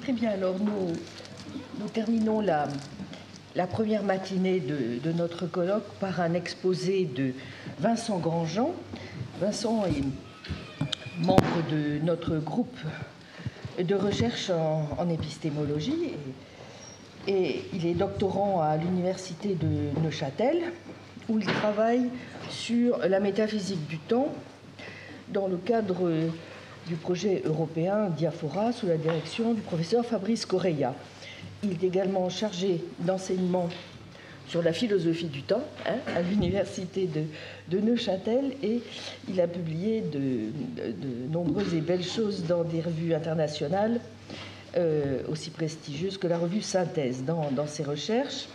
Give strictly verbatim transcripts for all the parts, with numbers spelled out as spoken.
Très bien, alors nous, nous terminons la, la première matinée de, de notre colloque par un exposé de Vincent Grandjean. Vincent est membre de notre groupe de recherche en, en épistémologie et, et il est doctorant à l'université de Neuchâtel où il travaille sur la métaphysique du temps dans le cadre du projet européen Diaphora sous la direction du professeur Fabrice Correia. Il est également chargé d'enseignement sur la philosophie du temps hein, à l'université de, de Neuchâtel et il a publié de, de, de nombreuses et belles choses dans des revues internationales euh, aussi prestigieuses que la revue Synthèse. Dans, dans ses recherches,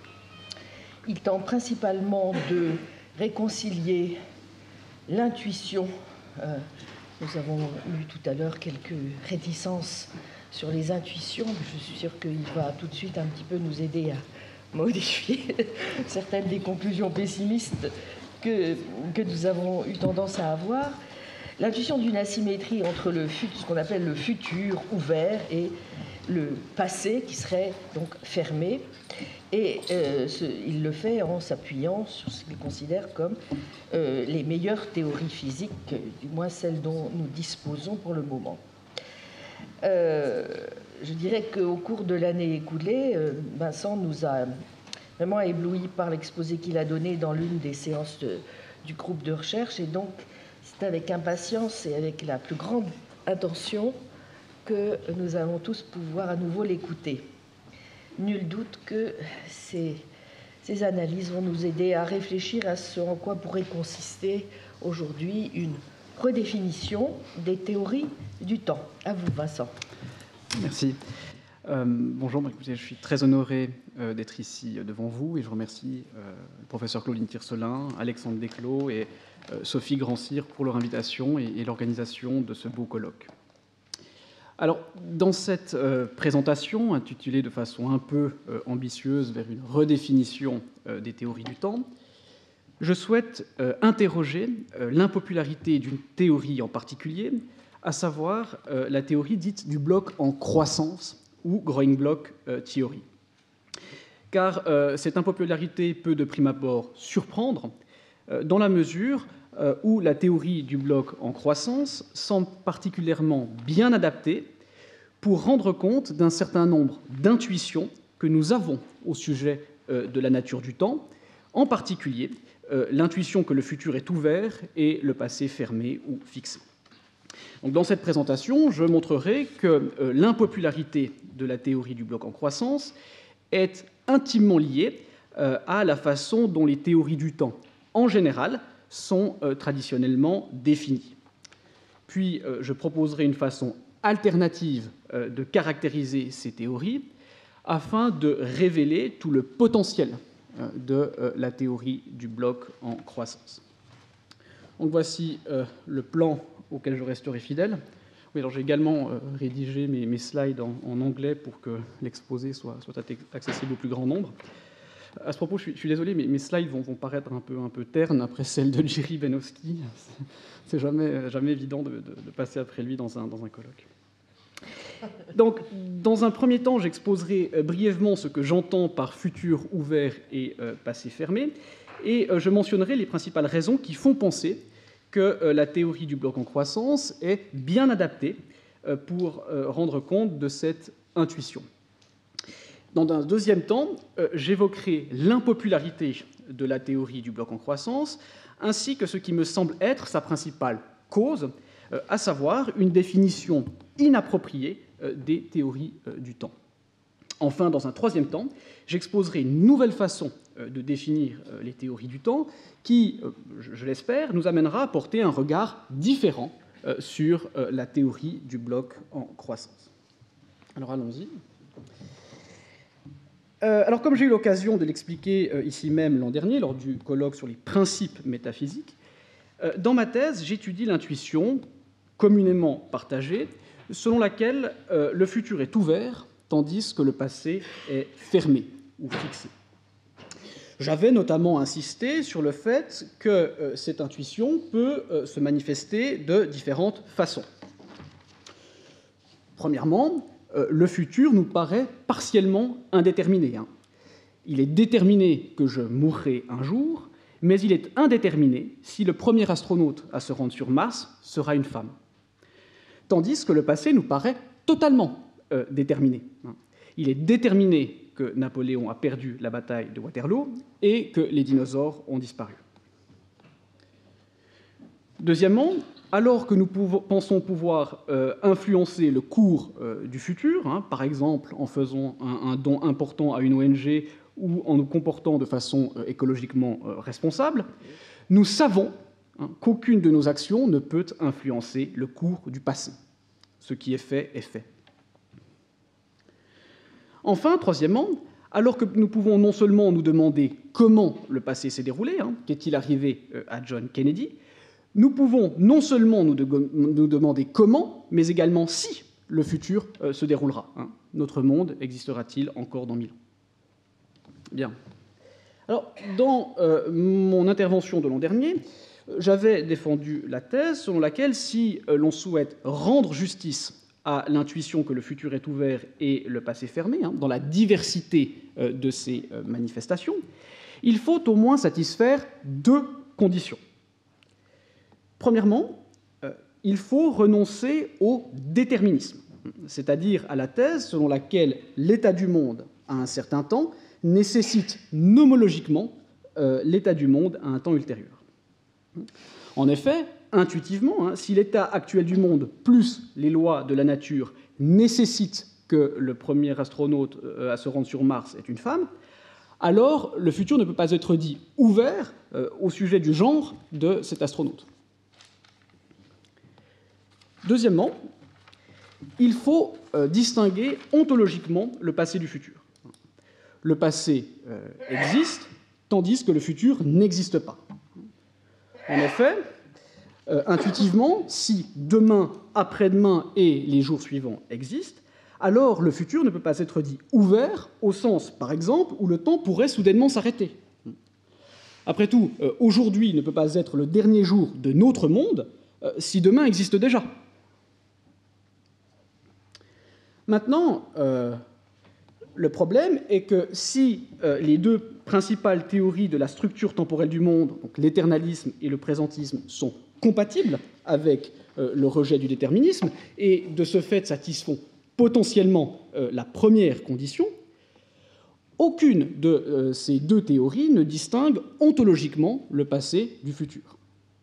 il tente principalement de réconcilier l'intuition. Euh, nous avons eu tout à l'heure quelques réticences sur les intuitions. Je suis sûre qu'il va tout de suite un petit peu nous aider à modifier certaines des conclusions pessimistes que, que nous avons eu tendance à avoir. L'intuition d'une asymétrie entre le, ce qu'on appelle le futur ouvert et le passé qui serait donc fermé. Et euh, ce, il le fait en s'appuyant sur ce qu'il considère comme euh, les meilleures théories physiques, du moins celles dont nous disposons pour le moment. Euh, je dirais qu'au cours de l'année écoulée, euh, Vincent nous a vraiment éblouis par l'exposé qu'il a donné dans l'une des séances de, du groupe de recherche. Et donc, c'est avec impatience et avec la plus grande attention que nous allons tous pouvoir à nouveau l'écouter. Nul doute que ces, ces analyses vont nous aider à réfléchir à ce en quoi pourrait consister aujourd'hui une redéfinition des théories du temps. À vous, Vincent. Merci. Euh, bonjour, je suis très honoré euh, d'être ici euh, devant vous et je remercie euh, le professeur Claudine Tiercelin, Alexandre Desclos et euh, Sophie Grand-Cyr pour leur invitation et, et l'organisation de ce beau colloque. Alors, dans cette euh, présentation, intitulée de façon un peu euh, ambitieuse vers une redéfinition euh, des théories du temps, je souhaite euh, interroger euh, l'impopularité d'une théorie en particulier, à savoir euh, la théorie dite du bloc en croissance, ou Growing Block euh, Theory. Car euh, cette impopularité peut de prime abord surprendre, euh, dans la mesure euh, où la théorie du bloc en croissance semble particulièrement bien adaptée pour rendre compte d'un certain nombre d'intuitions que nous avons au sujet euh, de la nature du temps, en particulier euh, l'intuition que le futur est ouvert et le passé fermé ou fixé. Donc, dans cette présentation, je montrerai que euh, l'impopularité de la théorie du bloc en croissance est intimement liée euh, à la façon dont les théories du temps, en général, sont euh, traditionnellement définies. Puis, euh, je proposerai une façon alternative euh, de caractériser ces théories afin de révéler tout le potentiel euh, de euh, la théorie du bloc en croissance. Donc, voici euh, le plan auquel je resterai fidèle. Oui, alors j'ai également euh, rédigé mes, mes slides en, en anglais pour que l'exposé soit, soit accessible au plus grand nombre. À ce propos, je suis, je suis désolé, mais mes slides vont, vont paraître un peu, un peu ternes après celles de Jiří Benovský. C'est jamais, jamais évident de, de, de passer après lui dans un, dans un colloque. Donc, dans un premier temps, j'exposerai brièvement ce que j'entends par futur ouvert et euh, passé fermé, et euh, je mentionnerai les principales raisons qui font penser que euh, la théorie du bloc en croissance est bien adaptée euh, pour euh, rendre compte de cette intuition. Dans un deuxième temps, euh, j'évoquerai l'impopularité de la théorie du bloc en croissance, ainsi que ce qui me semble être sa principale cause, euh, à savoir une définition inappropriée euh, des théories euh, du temps. Enfin, dans un troisième temps, j'exposerai une nouvelle façon euh, de définir euh, les théories du temps qui, euh, je, je l'espère, nous amènera à porter un regard différent euh, sur euh, la théorie du bloc en croissance. Alors, allons-y. Euh, alors, comme j'ai eu l'occasion de l'expliquer euh, ici même l'an dernier, lors du colloque sur les principes métaphysiques, euh, dans ma thèse, j'étudie l'intuition communément partagée, selon laquelle euh, le futur est ouvert, tandis que le passé est fermé ou fixé. J'avais notamment insisté sur le fait que euh, cette intuition peut euh, se manifester de différentes façons. Premièrement, euh, le futur nous paraît partiellement indéterminé. Hein. Il est déterminé que je mourrai un jour, mais il est indéterminé si le premier astronaute à se rendre sur Mars sera une femme. Tandis que le passé nous paraît totalement euh, déterminé. Il est déterminé que Napoléon a perdu la bataille de Waterloo et que les dinosaures ont disparu. Deuxièmement, alors que nous pouvons, pensons pouvoir euh, influencer le cours euh, du futur, hein, par exemple en faisant un, un don important à une O N G ou en nous comportant de façon euh, écologiquement euh, responsable, nous savons hein, qu'aucune de nos actions ne peut influencer le cours du passé. Ce qui est fait est fait. Enfin, troisièmement, alors que nous pouvons non seulement nous demander comment le passé s'est déroulé, hein, qu'est-il arrivé euh, à John Kennedy, nous pouvons non seulement nous, de, nous demander comment, mais également si le futur euh, se déroulera. Hein. Notre monde existera-t-il encore dans mille ans? Bien. Alors, dans euh, mon intervention de l'an dernier, j'avais défendu la thèse selon laquelle, si euh, l'on souhaite rendre justice à l'intuition que le futur est ouvert et le passé fermé, hein, dans la diversité euh, de ces euh, manifestations, il faut au moins satisfaire deux conditions. Premièrement, euh, il faut renoncer au déterminisme, c'est-à-dire à la thèse selon laquelle l'état du monde à un certain temps nécessite nomologiquement euh, l'état du monde à un temps ultérieur. En effet, intuitivement, hein, si l'état actuel du monde plus les lois de la nature nécessitent que le premier astronaute euh, à se rendre sur Mars est une femme, alors le futur ne peut pas être dit ouvert euh, au sujet du genre de cet astronaute. Deuxièmement, il faut euh, distinguer ontologiquement le passé du futur. Le passé euh, existe, tandis que le futur n'existe pas. En effet, euh, intuitivement, si demain, après-demain et les jours suivants existent, alors le futur ne peut pas être dit ouvert, au sens, par exemple, où le temps pourrait soudainement s'arrêter. Après tout, euh, aujourd'hui ne peut pas être le dernier jour de notre monde euh, si demain existe déjà. Maintenant, euh, le problème est que si euh, les deux principales théories de la structure temporelle du monde, donc l'éternalisme et le présentisme, sont compatibles avec euh, le rejet du déterminisme et de ce fait satisfont potentiellement euh, la première condition, aucune de euh, ces deux théories ne distingue ontologiquement le passé du futur.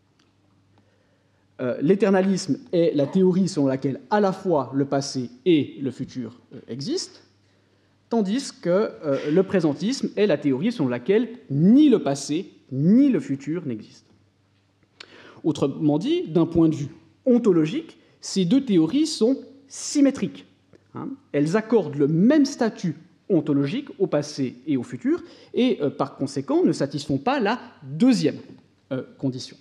Euh, l'éternalisme est la théorie selon laquelle à la fois le passé et le futur euh, existent, tandis que euh, le présentisme est la théorie selon laquelle ni le passé ni le futur n'existent. Autrement dit, d'un point de vue ontologique, ces deux théories sont symétriques. Hein. Elles accordent le même statut ontologique au passé et au futur, et euh, par conséquent ne satisfont pas la deuxième euh, condition.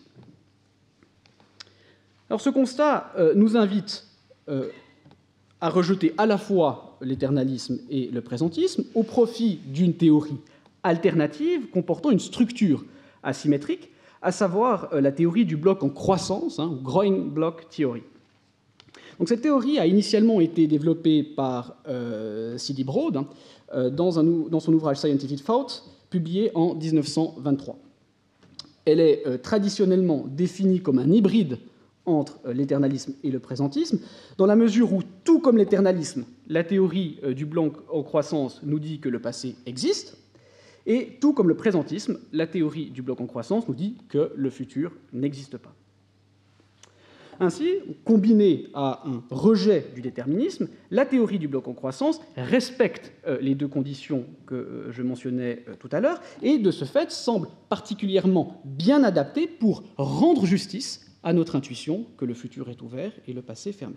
Alors ce constat euh, nous invite euh, à rejeter à la fois l'éternalisme et le présentisme au profit d'une théorie alternative comportant une structure asymétrique, à savoir euh, la théorie du bloc en croissance, hein, Growing Block Theory. Donc, cette théorie a initialement été développée par euh, C D Broad hein, euh, dans, un, dans son ouvrage Scientific Thought, publié en mille neuf cent vingt-trois. Elle est euh, traditionnellement définie comme un hybride entre euh, l'éternalisme et le présentisme, dans la mesure où, tout comme l'éternalisme, la théorie euh, du bloc en croissance nous dit que le passé existe, et tout comme le présentisme, la théorie du bloc en croissance nous dit que le futur n'existe pas. Ainsi, combinée à un rejet du déterminisme, la théorie du bloc en croissance respecte euh, les deux conditions que euh, je mentionnais euh, tout à l'heure, et de ce fait semble particulièrement bien adaptée pour rendre justice à notre intuition que le futur est ouvert et le passé fermé.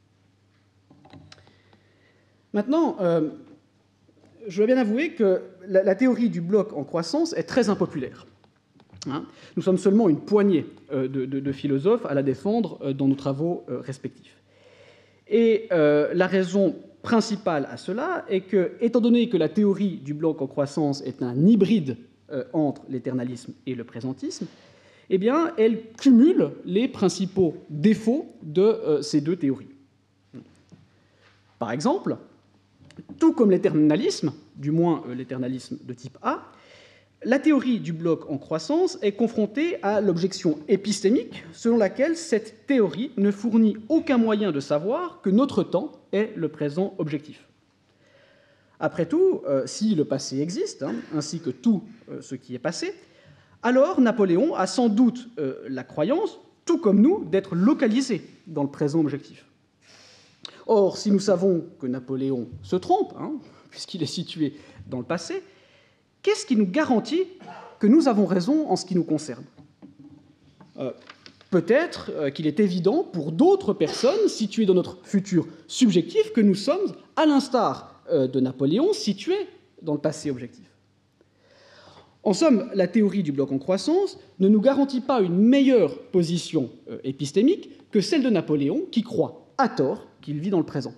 Maintenant, euh, je dois bien avouer que la, la théorie du bloc en croissance est très impopulaire. Hein, nous sommes seulement une poignée euh, de, de, de philosophes à la défendre euh, dans nos travaux euh, respectifs. Et euh, la raison principale à cela est que, étant donné que la théorie du bloc en croissance est un hybride euh, entre l'éternalisme et le présentisme, eh bien, elle cumule les principaux défauts de euh, ces deux théories. Par exemple, tout comme l'éternalisme, du moins euh, l'éternalisme de type A, la théorie du bloc en croissance est confrontée à l'objection épistémique selon laquelle cette théorie ne fournit aucun moyen de savoir que notre temps est le présent objectif. Après tout, euh, si le passé existe, hein, ainsi que tout euh, ce qui est passé, alors Napoléon a sans doute euh, la croyance, tout comme nous, d'être localisé dans le présent objectif. Or, si nous savons que Napoléon se trompe, hein, puisqu'il est situé dans le passé, qu'est-ce qui nous garantit que nous avons raison en ce qui nous concerne ? euh, Peut-être euh, qu'il est évident pour d'autres personnes situées dans notre futur subjectif que nous sommes, à l'instar euh, de Napoléon, situés dans le passé objectif. En somme, la théorie du bloc en croissance ne nous garantit pas une meilleure position euh, épistémique que celle de Napoléon, qui croit, à tort, qu'il vit dans le présent.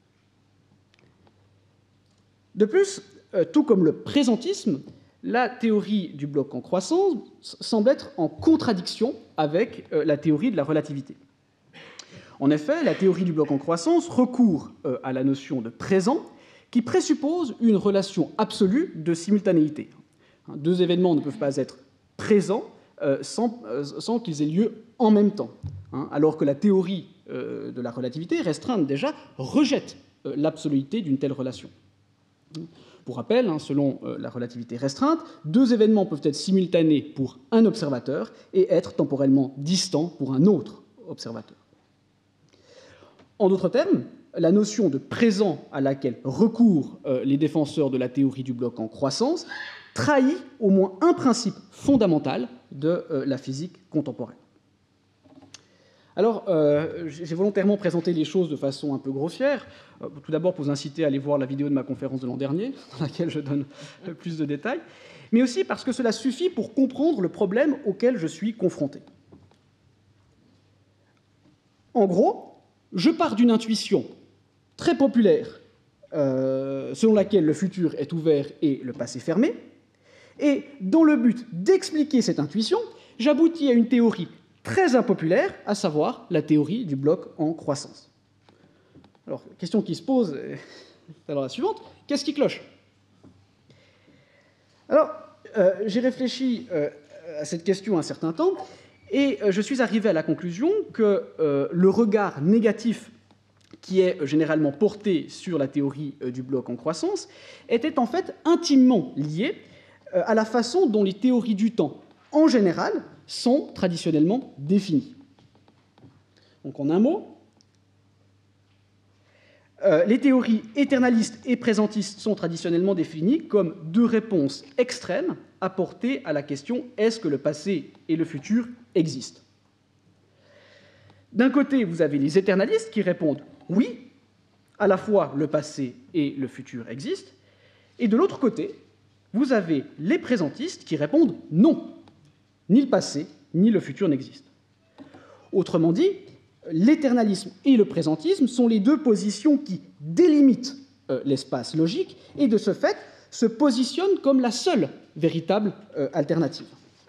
De plus, euh, tout comme le présentisme, la théorie du bloc en croissance semble être en contradiction avec euh, la théorie de la relativité. En effet, la théorie du bloc en croissance recourt euh, à la notion de présent qui présuppose une relation absolue de simultanéité. Deux événements ne peuvent pas être présents euh, sans, euh, sans qu'ils aient lieu en même temps, hein, alors que la théorie euh, de la relativité restreinte déjà rejette euh, l'absoluité d'une telle relation. Pour rappel, hein, selon euh, la relativité restreinte, deux événements peuvent être simultanés pour un observateur et être temporellement distants pour un autre observateur. En d'autres termes, la notion de présent à laquelle recourent euh, les défenseurs de la théorie du bloc en croissance trahit au moins un principe fondamental de euh, la physique contemporaine. Alors, euh, j'ai volontairement présenté les choses de façon un peu grossière, euh, tout d'abord pour vous inciter à aller voir la vidéo de ma conférence de l'an dernier, dans laquelle je donne plus de détails, mais aussi parce que cela suffit pour comprendre le problème auquel je suis confronté. En gros, je pars d'une intuition très populaire, euh, selon laquelle le futur est ouvert et le passé fermé, et dans le but d'expliquer cette intuition, j'aboutis à une théorie très impopulaire, à savoir la théorie du bloc en croissance. Alors, la question qui se pose est alors la suivante, qu'est-ce qui cloche ? Alors, euh, j'ai réfléchi euh, à cette question un certain temps, et euh, je suis arrivé à la conclusion que euh, le regard négatif qui est généralement porté sur la théorie euh, du bloc en croissance était en fait intimement lié euh, à la façon dont les théories du temps, en général, sont traditionnellement définies. Donc, en un mot, euh, les théories éternalistes et présentistes sont traditionnellement définies comme deux réponses extrêmes apportées à la question « est-ce que le passé et le futur existent ?» D'un côté, vous avez les éternalistes qui répondent « oui, à la fois le passé et le futur existent », et de l'autre côté, vous avez les présentistes qui répondent « non, ni le passé, ni le futur n'existent ». Autrement dit, l'éternalisme et le présentisme sont les deux positions qui délimitent euh, l'espace logique et, de ce fait, se positionnent comme la seule véritable euh, alternative.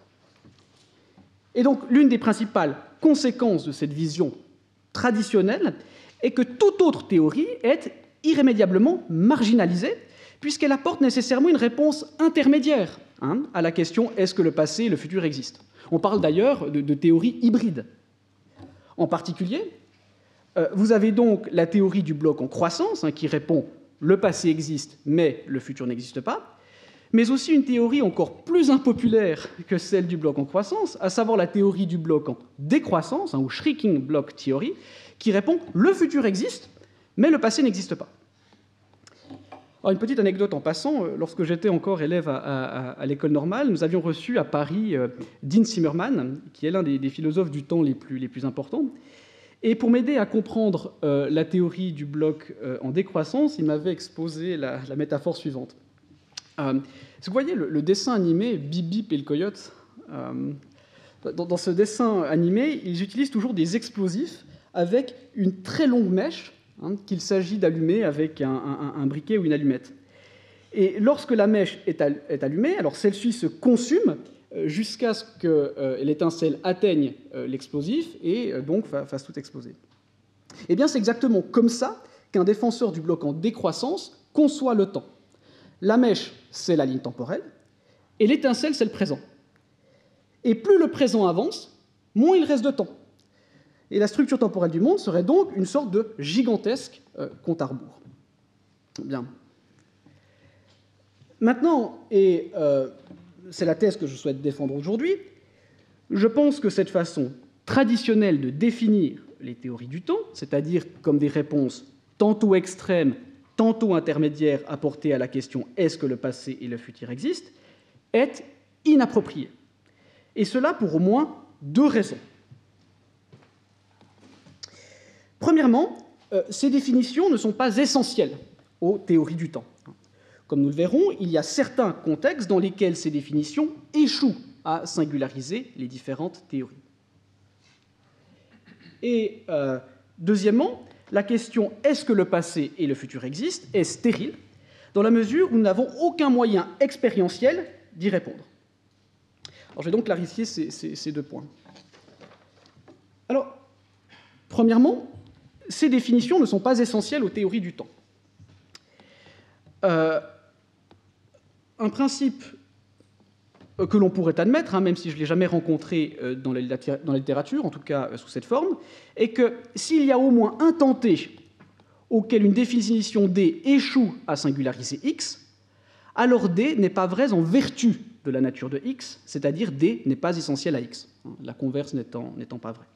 Et donc, l'une des principales conséquences de cette vision traditionnelle est que toute autre théorie est irrémédiablement marginalisée, puisqu'elle apporte nécessairement une réponse intermédiaire hein, à la question « est-ce que le passé et le futur existent ?» On parle d'ailleurs de, de théorie hybride. En particulier, euh, vous avez donc la théorie du bloc en croissance, hein, qui répond « le passé existe, mais le futur n'existe pas », mais aussi une théorie encore plus impopulaire que celle du bloc en croissance, à savoir la théorie du bloc en décroissance, hein, ou shrinking block theory, qui répond « le futur existe, mais le passé n'existe pas ». Alors, une petite anecdote en passant, lorsque j'étais encore élève à, à, à l'école normale, nous avions reçu à Paris euh, Dean Zimmerman, qui est l'un des, des philosophes du temps les plus, les plus importants. Et pour m'aider à comprendre euh, la théorie du bloc euh, en décroissance, il m'avait exposé la, la métaphore suivante. Euh, vous voyez le, le dessin animé Bip Bip et le coyote, euh, dans, dans ce dessin animé, ils utilisent toujours des explosifs avec une très longue mèche hein, qu'il s'agit d'allumer avec un, un, un briquet ou une allumette. Et lorsque la mèche est, al, est allumée, alors celle-ci se consume euh, jusqu'à ce que euh, l'étincelle atteigne euh, l'explosif et euh, donc fa, fasse tout exploser. Eh bien, c'est exactement comme ça qu'un défenseur du bloc en décroissance conçoit le temps. La mèche, c'est la ligne temporelle, et l'étincelle, c'est le présent. Et plus le présent avance, moins il reste de temps. Et la structure temporelle du monde serait donc une sorte de gigantesque euh, compte à rebours. Bien. Maintenant, et euh, c'est la thèse que je souhaite défendre aujourd'hui, je pense que cette façon traditionnelle de définir les théories du temps, c'est-à-dire comme des réponses tantôt extrêmes, tantôt intermédiaires apportées à la question « est-ce que le passé et le futur existent ?», est inappropriée. Et cela pour au moins deux raisons. Premièrement, euh, ces définitions ne sont pas essentielles aux théories du temps. Comme nous le verrons, il y a certains contextes dans lesquels ces définitions échouent à singulariser les différentes théories. Et euh, deuxièmement, la question « est-ce que le passé et le futur existent ?», est stérile, dans la mesure où nous n'avons aucun moyen expérientiel d'y répondre. Alors, je vais donc clarifier ces, ces, ces deux points. Alors, premièrement, ces définitions ne sont pas essentielles aux théories du temps. Euh, un principe que l'on pourrait admettre, hein, même si je ne l'ai jamais rencontré euh, dans, la, dans la littérature, en tout cas euh, sous cette forme, est que s'il y a au moins un temps t auquel une définition D échoue à singulariser X, alors D n'est pas vrai en vertu de la nature de X, c'est-à-dire D n'est pas essentiel à X, hein, la converse n'étant, n'étant pas vraie.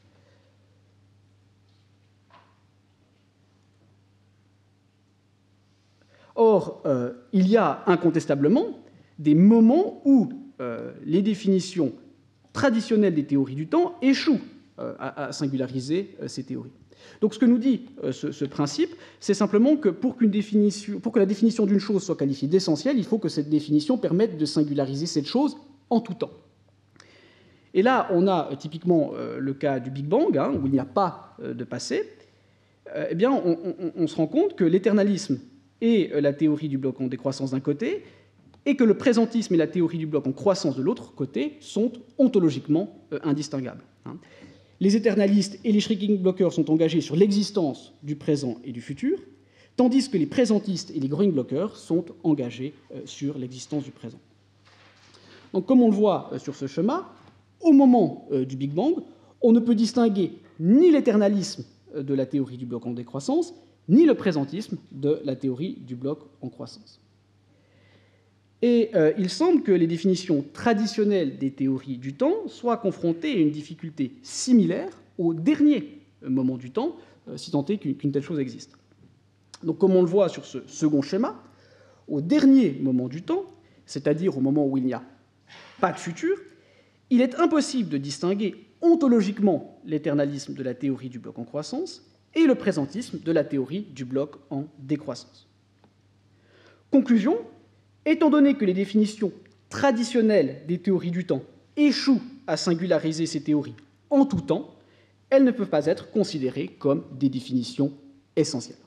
Or, euh, il y a incontestablement des moments où euh, les définitions traditionnelles des théories du temps échouent euh, à, à singulariser euh, ces théories. Donc ce que nous dit euh, ce, ce principe, c'est simplement que pour, qu'une définition, pour que la définition d'une chose soit qualifiée d'essentielle, il faut que cette définition permette de singulariser cette chose en tout temps. Et là, on a euh, typiquement euh, le cas du Big Bang, hein, où il n'y a pas euh, de passé. Euh, eh bien, on, on, on se rend compte que l'éternalisme et la théorie du bloc en décroissance d'un côté, et que le présentisme et la théorie du bloc en croissance de l'autre côté sont ontologiquement euh, indistinguables. Hein. Les éternalistes et les shrinking blockers sont engagés sur l'existence du présent et du futur, tandis que les présentistes et les growing blockers sont engagés euh, sur l'existence du présent. Donc, comme on le voit euh, sur ce schéma, au moment euh, du Big Bang, on ne peut distinguer ni l'éternalisme euh, de la théorie du bloc en décroissance, ni le présentisme de la théorie du bloc en croissance. Et euh, il semble que les définitions traditionnelles des théories du temps soient confrontées à une difficulté similaire au dernier moment du temps, euh, si tant est qu'une telle chose existe. Donc, comme on le voit sur ce second schéma, au dernier moment du temps, c'est-à-dire au moment où il n'y a pas de futur, il est impossible de distinguer ontologiquement l'éternalisme de la théorie du bloc en croissance et le présentisme de la théorie du bloc en décroissance. Conclusion, étant donné que les définitions traditionnelles des théories du temps échouent à singulariser ces théories en tout temps, elles ne peuvent pas être considérées comme des définitions essentielles.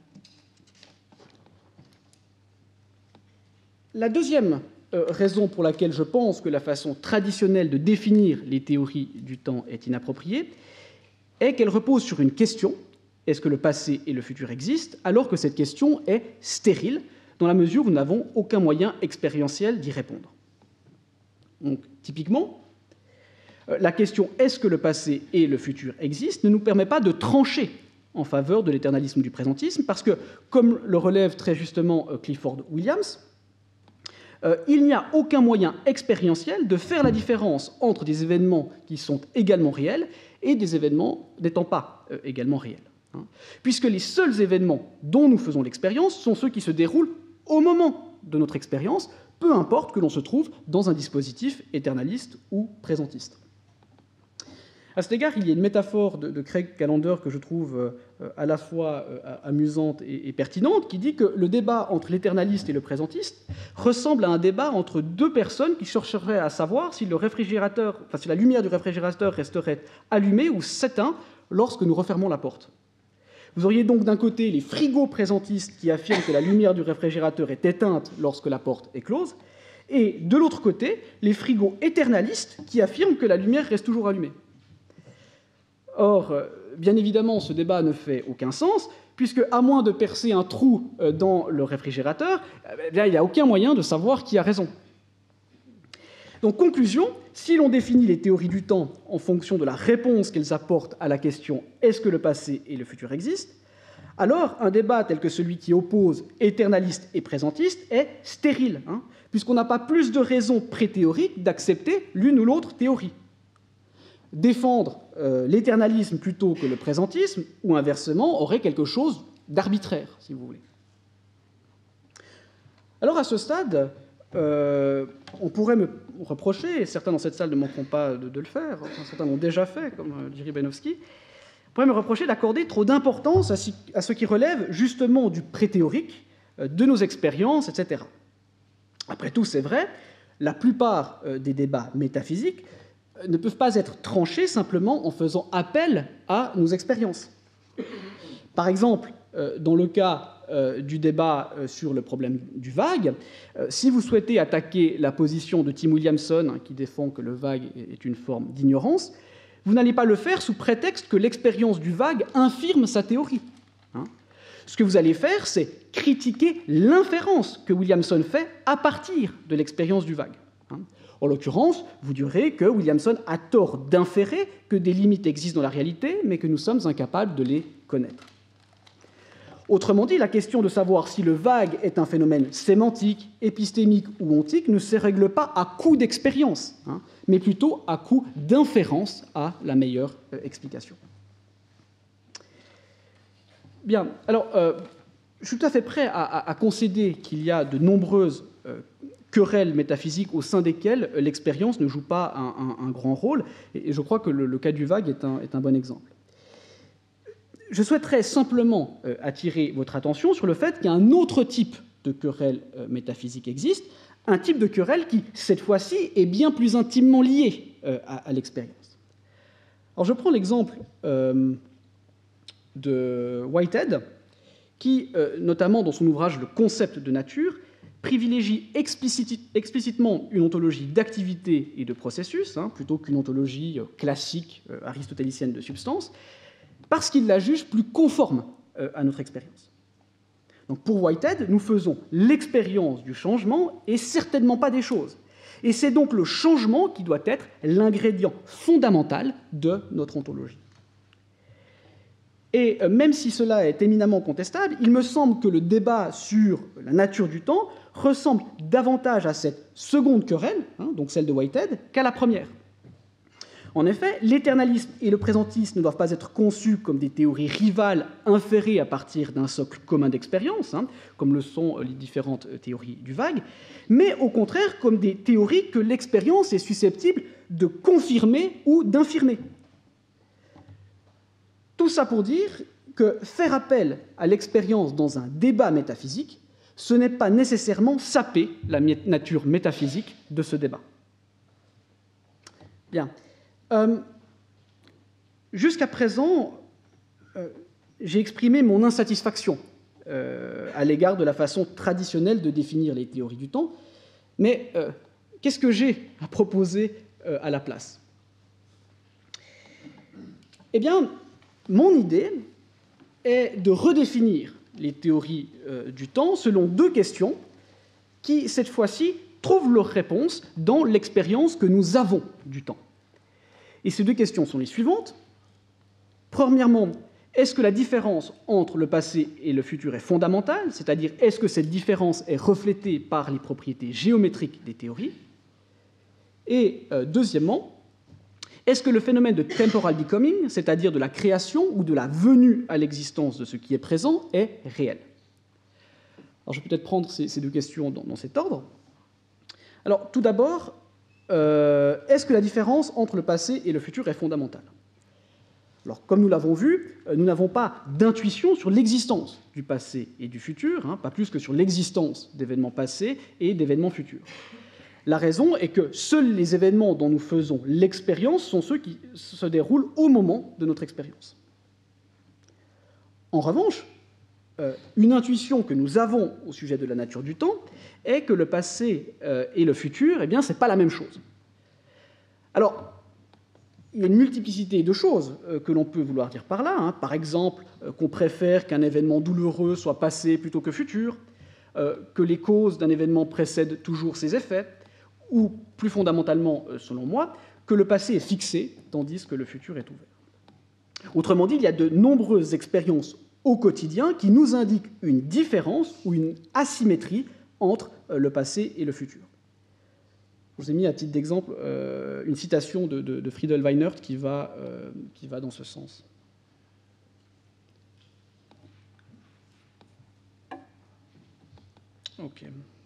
La deuxième euh, raison pour laquelle je pense que la façon traditionnelle de définir les théories du temps est inappropriée est qu'elle repose sur une question: est-ce que le passé et le futur existent, alors que cette question est stérile, dans la mesure où nous n'avons aucun moyen expérientiel d'y répondre. Donc, typiquement, la question « est-ce que le passé et le futur existent » ne nous permet pas de trancher en faveur de l'éternalisme du présentisme, parce que, comme le relève très justement Clifford Williams, euh, il n'y a aucun moyen expérientiel de faire la différence entre des événements qui sont également réels et des événements n'étant pas euh, également réels. Hein, puisque les seuls événements dont nous faisons l'expérience sont ceux qui se déroulent au moment de notre expérience, peu importe que l'on se trouve dans un dispositif éternaliste ou présentiste. À cet égard, il y a une métaphore de, de Craig Callender que je trouve euh, à la fois euh, amusante et, et pertinente, qui dit que le débat entre l'éternaliste et le présentiste ressemble à un débat entre deux personnes qui chercheraient à savoir si, le réfrigérateur, enfin, si la lumière du réfrigérateur resterait allumée ou s'éteint lorsque nous refermons la porte. Vous auriez donc d'un côté les frigos présentistes qui affirment que la lumière du réfrigérateur est éteinte lorsque la porte est close, et de l'autre côté, les frigos éternalistes qui affirment que la lumière reste toujours allumée. Or, bien évidemment, ce débat ne fait aucun sens, puisque, à moins de percer un trou dans le réfrigérateur, eh bien, il n'y a aucun moyen de savoir qui a raison. Donc, conclusion, si l'on définit les théories du temps en fonction de la réponse qu'elles apportent à la question « est-ce que le passé et le futur existent ?», alors un débat tel que celui qui oppose éternaliste et présentiste est stérile, hein, puisqu'on n'a pas plus de raisons pré-théoriques d'accepter l'une ou l'autre théorie. Défendre euh, l'éternalisme plutôt que le présentisme, ou inversement, aurait quelque chose d'arbitraire, si vous voulez. Alors, à ce stade, euh, on pourrait me reprocher, et certains dans cette salle ne manqueront pas de, de le faire, enfin, certains l'ont déjà fait, comme euh, dirait Benowski, on pourrait me reprocher d'accorder trop d'importance à, si, à ce qui relève justement du pré-théorique, euh, de nos expériences, et cetera. Après tout, c'est vrai, la plupart euh, des débats métaphysiques euh, ne peuvent pas être tranchés simplement en faisant appel à nos expériences. Par exemple, euh, dans le cas euh, du débat euh, sur le problème du vague, euh, si vous souhaitez attaquer la position de Tim Williamson, hein, qui défend que le vague est une forme d'ignorance, vous n'allez pas le faire sous prétexte que l'expérience du vague infirme sa théorie. Hein. Ce que vous allez faire, c'est critiquer l'inférence que Williamson fait à partir de l'expérience du vague. Hein. En l'occurrence, vous direz que Williamson a tort d'inférer que des limites existent dans la réalité, mais que nous sommes incapables de les connaître. Autrement dit, la question de savoir si le vague est un phénomène sémantique, épistémique ou ontique ne se règle pas à coup d'expérience, hein, mais plutôt à coup d'inférence à la meilleure euh, explication. Bien, alors, euh, je suis tout à fait prêt à, à, à concéder qu'il y a de nombreuses euh, querelles métaphysiques au sein desquelles l'expérience ne joue pas un, un, un grand rôle, et, et je crois que le, le cas du vague est un, est un bon exemple. Je souhaiterais simplement euh, attirer votre attention sur le fait qu'il y a un autre type de querelle euh, métaphysique existe, un type de querelle qui, cette fois-ci, est bien plus intimement lié euh, à, à l'expérience. Alors, je prends l'exemple euh, de Whitehead, qui, euh, notamment dans son ouvrage « Le concept de nature », privilégie explicite, explicitement une ontologie d'activité et de processus, hein, plutôt qu'une ontologie euh, classique euh, aristotélicienne de substance, parce qu'il la juge plus conforme euh, à notre expérience. Donc pour Whitehead, nous faisons l'expérience du changement et certainement pas des choses. Et c'est donc le changement qui doit être l'ingrédient fondamental de notre ontologie. Et euh, même si cela est éminemment contestable, il me semble que le débat sur la nature du temps ressemble davantage à cette seconde querelle, hein, donc celle de Whitehead, qu'à la première. En effet, l'éternalisme et le présentisme ne doivent pas être conçus comme des théories rivales inférées à partir d'un socle commun d'expérience, hein, comme le sont les différentes théories du vague, mais au contraire comme des théories que l'expérience est susceptible de confirmer ou d'infirmer. Tout ça pour dire que faire appel à l'expérience dans un débat métaphysique, ce n'est pas nécessairement saper la nature métaphysique de ce débat. Bien. Euh, Jusqu'à présent, euh, j'ai exprimé mon insatisfaction euh, à l'égard de la façon traditionnelle de définir les théories du temps, mais euh, qu'est-ce que j'ai à proposer euh, à la place? Eh bien, mon idée est de redéfinir les théories euh, du temps selon deux questions qui, cette fois-ci, trouvent leur réponse dans l'expérience que nous avons du temps. Et ces deux questions sont les suivantes. Premièrement, est-ce que la différence entre le passé et le futur est fondamentale, c'est-à-dire est-ce que cette différence est reflétée par les propriétés géométriques des théories? Et euh, deuxièmement, est-ce que le phénomène de temporal becoming, c'est-à-dire de la création ou de la venue à l'existence de ce qui est présent, est réel? Alors, je vais peut-être prendre ces, ces deux questions dans, dans cet ordre. Alors, tout d'abord, Euh, est-ce que la différence entre le passé et le futur est fondamentale? Alors, comme nous l'avons vu, nous n'avons pas d'intuition sur l'existence du passé et du futur, hein, pas plus que sur l'existence d'événements passés et d'événements futurs. La raison est que seuls les événements dont nous faisons l'expérience sont ceux qui se déroulent au moment de notre expérience. En revanche, euh, une intuition que nous avons au sujet de la nature du temps est que le passé euh, et le futur, eh bien, ce n'est pas la même chose. Alors, il y a une multiplicité de choses euh, que l'on peut vouloir dire par là. Hein. Par exemple, euh, qu'on préfère qu'un événement douloureux soit passé plutôt que futur, euh, que les causes d'un événement précèdent toujours ses effets, ou plus fondamentalement, euh, selon moi, que le passé est fixé, tandis que le futur est ouvert. Autrement dit, il y a de nombreuses expériences au quotidien qui nous indiquent une différence ou une asymétrie entre euh, le passé et le futur. Je vous ai mis à titre d'exemple euh, une citation de, de, de Friedel Weinert qui va, euh, qui va dans ce sens. Ok.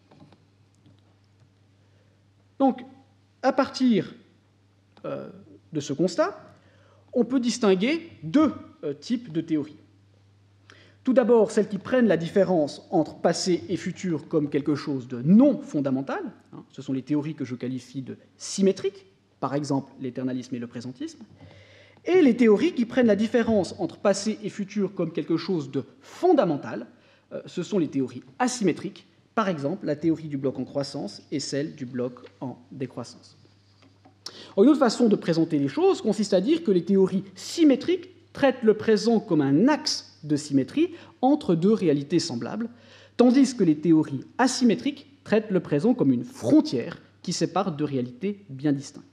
Donc, à partir euh, de ce constat, on peut distinguer deux euh, types de théories. Tout d'abord, celles qui prennent la différence entre passé et futur comme quelque chose de non fondamental. Hein, ce sont les théories que je qualifie de symétriques, par exemple l'éternalisme et le présentisme. Et les théories qui prennent la différence entre passé et futur comme quelque chose de fondamental. Euh, ce sont les théories asymétriques, par exemple la théorie du bloc en croissance et celle du bloc en décroissance. Une autre façon de présenter les choses consiste à dire que les théories symétriques traitent le présent comme un axe de symétrie entre deux réalités semblables, tandis que les théories asymétriques traitent le présent comme une frontière qui sépare deux réalités bien distinctes.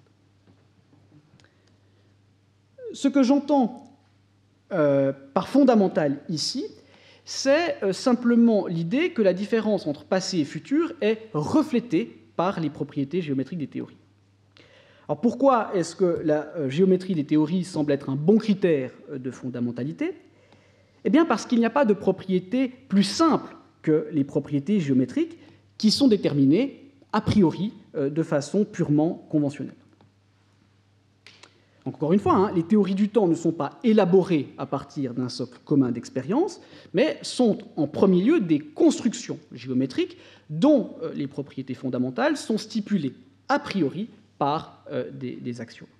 Ce que j'entends euh, par fondamental ici, c'est euh, simplement l'idée que la différence entre passé et futur est reflétée par les propriétés géométriques des théories. Alors pourquoi est-ce que la euh, géométrie des théories semble être un bon critère euh, de fondamentalité ? Eh bien parce qu'il n'y a pas de propriétés plus simples que les propriétés géométriques qui sont déterminées a priori euh, de façon purement conventionnelle. Donc, encore une fois, hein, les théories du temps ne sont pas élaborées à partir d'un socle commun d'expérience, mais sont en premier lieu des constructions géométriques dont euh, les propriétés fondamentales sont stipulées a priori par euh, des, des axiomes.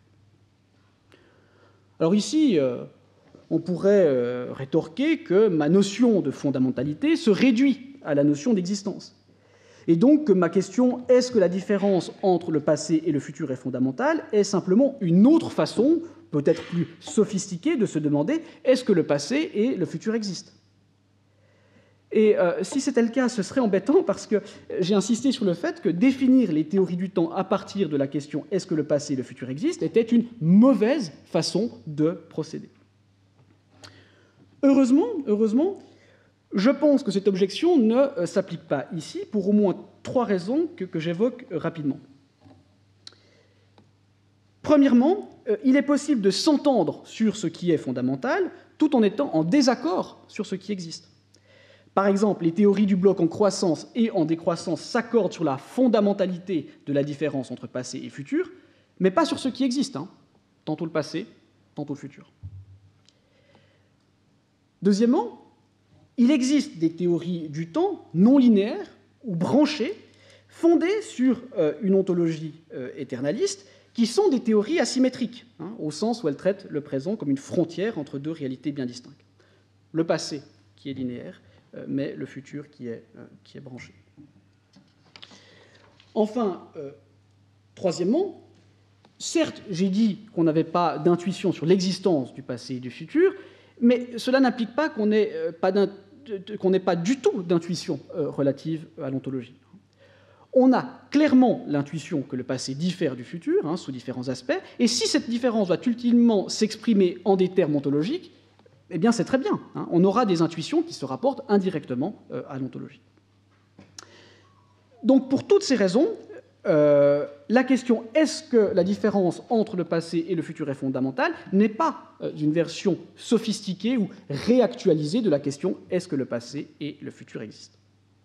Alors ici, euh, on pourrait euh, rétorquer que ma notion de fondamentalité se réduit à la notion d'existence. Et donc que ma question « est-ce que la différence entre le passé et le futur est fondamentale ?» est simplement une autre façon, peut-être plus sophistiquée, de se demander « est-ce que le passé et le futur existent ?» Et euh, si c'était le cas, ce serait embêtant parce que j'ai insisté sur le fait que définir les théories du temps à partir de la question « est-ce que le passé et le futur existent ?» était une mauvaise façon de procéder. Heureusement, heureusement, je pense que cette objection ne euh, s'applique pas ici pour au moins trois raisons que, que j'évoque euh, rapidement. Premièrement, euh, il est possible de s'entendre sur ce qui est fondamental tout en étant en désaccord sur ce qui existe. Par exemple, les théories du bloc en croissance et en décroissance s'accordent sur la fondamentalité de la différence entre passé et futur, mais pas sur ce qui existe, hein, tantôt le passé, tantôt le futur. Deuxièmement, il existe des théories du temps non linéaires ou branchées, fondées sur euh, une ontologie euh, éternaliste, qui sont des théories asymétriques, hein, au sens où elles traitent le présent comme une frontière entre deux réalités bien distinctes. Le passé qui est linéaire, euh, mais le futur qui est, euh, qui est branché. Enfin, euh, troisièmement, certes, j'ai dit qu'on n'avait pas d'intuition sur l'existence du passé et du futur, mais cela n'implique pas qu'on n'ait euh, pas, qu'on n'ait pas du tout d'intuition euh, relative à l'ontologie. On a clairement l'intuition que le passé diffère du futur, hein, sous différents aspects, et si cette différence doit ultimement s'exprimer en des termes ontologiques, eh bien c'est très bien. Hein, on aura des intuitions qui se rapportent indirectement euh, à l'ontologie. Donc pour toutes ces raisons, euh, la question « est-ce que la différence entre le passé et le futur est fondamentale ?» n'est pas euh, une version sophistiquée ou réactualisée de la question « est-ce que le passé et le futur existent ?»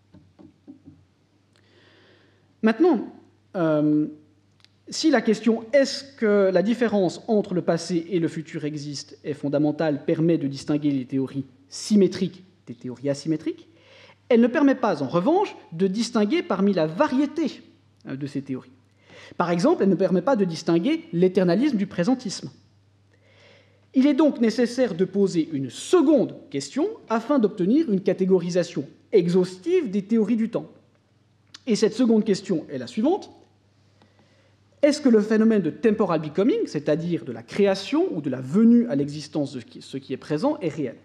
Maintenant, euh, si la question « est-ce que la différence entre le passé et le futur existe » est fondamentale, permet de distinguer les théories symétriques des théories asymétriques, elle ne permet pas, en revanche, de distinguer parmi la variété de ces théories. Par exemple, elle ne permet pas de distinguer l'éternalisme du présentisme. Il est donc nécessaire de poser une seconde question afin d'obtenir une catégorisation exhaustive des théories du temps. Et cette seconde question est la suivante. Est-ce que le phénomène de temporal becoming, c'est-à-dire de la création ou de la venue à l'existence de ce qui est présent, est réel?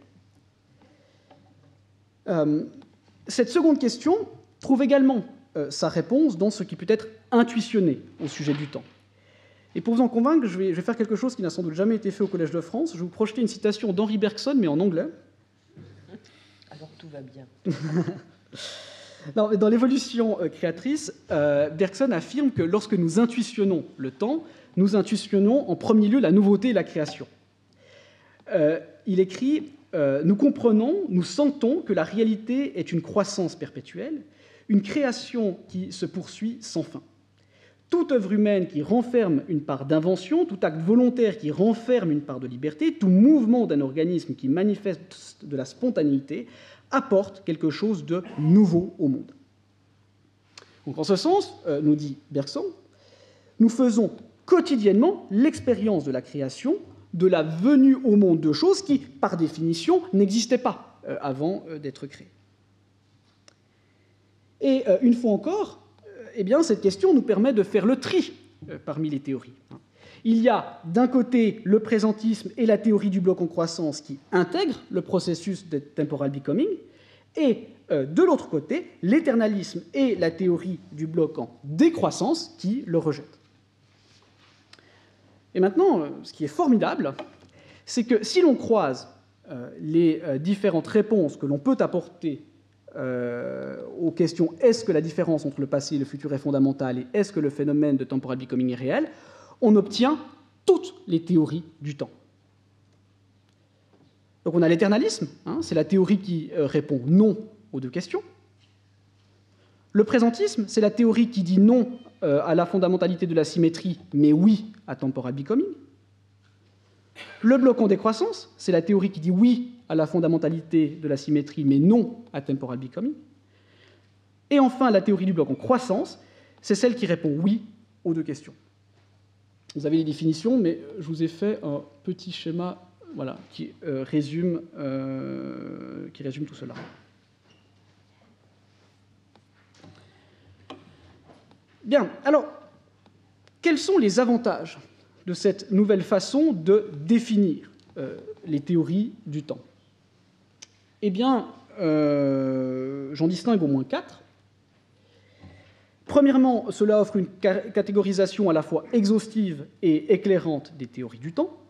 euh, Cette seconde question trouve également euh, sa réponse dans ce qui peut être intuitionné au sujet du temps. Et pour vous en convaincre, je vais, je vais faire quelque chose qui n'a sans doute jamais été fait au Collège de France. Je vais vous projeter une citation d'Henri Bergson, mais en anglais. Alors tout va bien. Non, dans l'évolution créatrice, euh, Bergson affirme que lorsque nous intuitionnons le temps, nous intuitionnons en premier lieu la nouveauté et la création. Euh, il écrit euh, « Nous comprenons, nous sentons que la réalité est une croissance perpétuelle, une création qui se poursuit sans fin. Toute œuvre humaine qui renferme une part d'invention, tout acte volontaire qui renferme une part de liberté, tout mouvement d'un organisme qui manifeste de la spontanéité apporte quelque chose de nouveau au monde. » Donc, en ce sens, euh, nous dit Bergson, nous faisons quotidiennement l'expérience de la création, de la venue au monde de choses qui, par définition, n'existaient pas euh, avant euh, d'être créées. Et euh, une fois encore, euh, eh bien, cette question nous permet de faire le tri euh, parmi les théories. Il y a d'un côté le présentisme et la théorie du bloc en croissance qui intègrent le processus de temporal becoming, et euh, de l'autre côté, l'éternalisme et la théorie du bloc en décroissance qui le rejettent. Et maintenant, euh, ce qui est formidable, c'est que si l'on croise euh, les euh, différentes réponses que l'on peut apporter euh, aux questions « est-ce que la différence entre le passé et le futur est fondamentale » et « est-ce que le phénomène de temporal becoming est réel ?», on obtient toutes les théories du temps. Donc on a l'éternalisme, hein, c'est la théorie qui euh, répond non aux deux questions. Le présentisme, c'est la théorie qui dit non euh, à la fondamentalité de la symétrie, mais oui à temporal becoming. Le bloc en décroissance, c'est la théorie qui dit oui à la fondamentalité de la symétrie, mais non à temporal becoming. Et enfin, la théorie du bloc en croissance, c'est celle qui répond oui aux deux questions. Vous avez les définitions, mais je vous ai fait un petit schéma voilà, qui, euh, résume, euh, qui résume tout cela. Bien, alors, quels sont les avantages de cette nouvelle façon de définir euh, les théories du temps? Eh bien, euh, j'en distingue au moins quatre. Premièrement, cela offre une catégorisation à la fois exhaustive et éclairante des théories du temps.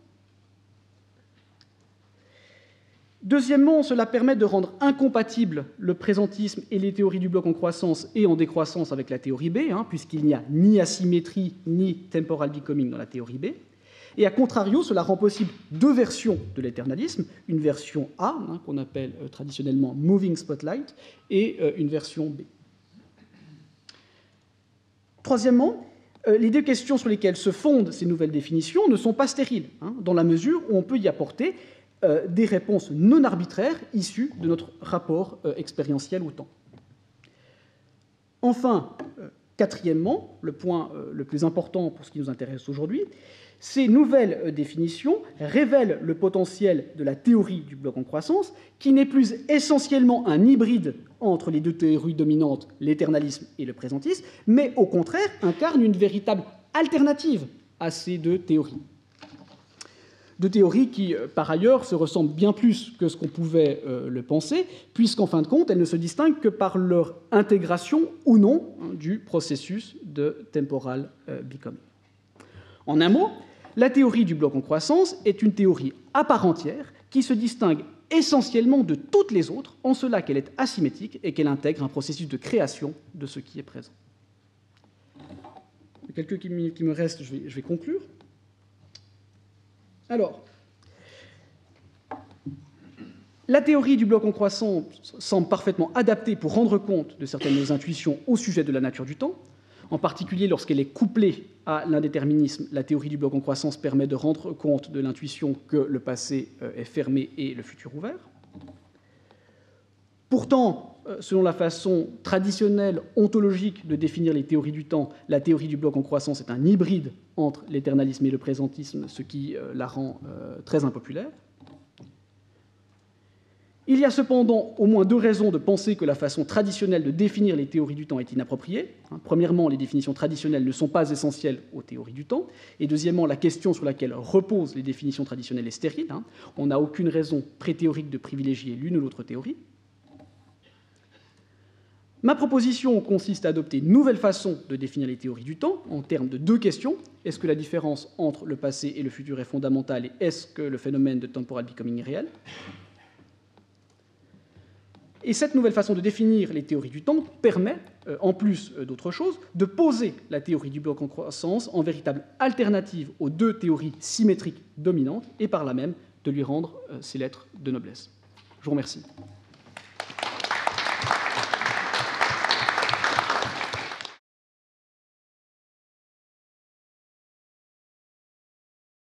Deuxièmement, cela permet de rendre incompatibles le présentisme et les théories du bloc en croissance et en décroissance avec la théorie B, hein, puisqu'il n'y a ni asymétrie ni temporal becoming dans la théorie B. Et à contrario, cela rend possible deux versions de l'éternalisme, une version A, hein, qu'on appelle euh, traditionnellement moving spotlight, et euh, une version B. Troisièmement, euh, les deux questions sur lesquelles se fondent ces nouvelles définitions ne sont pas stériles, hein, dans la mesure où on peut y apporter euh, des réponses non arbitraires issues de notre rapport euh, expérientiel au temps. Enfin, euh, quatrièmement, le point euh, le plus important pour ce qui nous intéresse aujourd'hui, ces nouvelles euh, définitions révèlent le potentiel de la théorie du bloc en croissance, qui n'est plus essentiellement un hybride entre les deux théories dominantes, l'éternalisme et le présentisme, mais au contraire incarne une véritable alternative à ces deux théories. Deux théories qui, par ailleurs, se ressemblent bien plus que ce qu'on pouvait euh, le penser, puisqu'en fin de compte, elles ne se distinguent que par leur intégration ou non hein, du processus de temporal euh, becoming. En un mot, la théorie du bloc en croissance est une théorie à part entière qui se distingue essentiellement de toutes les autres, en cela qu'elle est asymétrique et qu'elle intègre un processus de création de ce qui est présent. Quelques qui me restent, je vais, je vais conclure. Alors, la théorie du bloc en croissance semble parfaitement adaptée pour rendre compte de certaines intuitions au sujet de la nature du temps. En particulier, lorsqu'elle est couplée à l'indéterminisme, la théorie du bloc en croissance permet de rendre compte de l'intuition que le passé est fermé et le futur ouvert. Pourtant, selon la façon traditionnelle, ontologique de définir les théories du temps, la théorie du bloc en croissance est un hybride entre l'éternalisme et le présentisme, ce qui la rend très impopulaire. Il y a cependant au moins deux raisons de penser que la façon traditionnelle de définir les théories du temps est inappropriée. Premièrement, les définitions traditionnelles ne sont pas essentielles aux théories du temps. Et deuxièmement, la question sur laquelle reposent les définitions traditionnelles est stérile. On n'a aucune raison pré-théorique de privilégier l'une ou l'autre théorie. Ma proposition consiste à adopter une nouvelle façon de définir les théories du temps en termes de deux questions. Est-ce que la différence entre le passé et le futur est fondamentale et est-ce que le phénomène de temporal becoming est réel ? Et cette nouvelle façon de définir les théories du temps permet, euh, en plus euh, d'autres choses, de poser la théorie du bloc en croissance en véritable alternative aux deux théories symétriques dominantes et par là même de lui rendre euh, ses lettres de noblesse. Je vous remercie.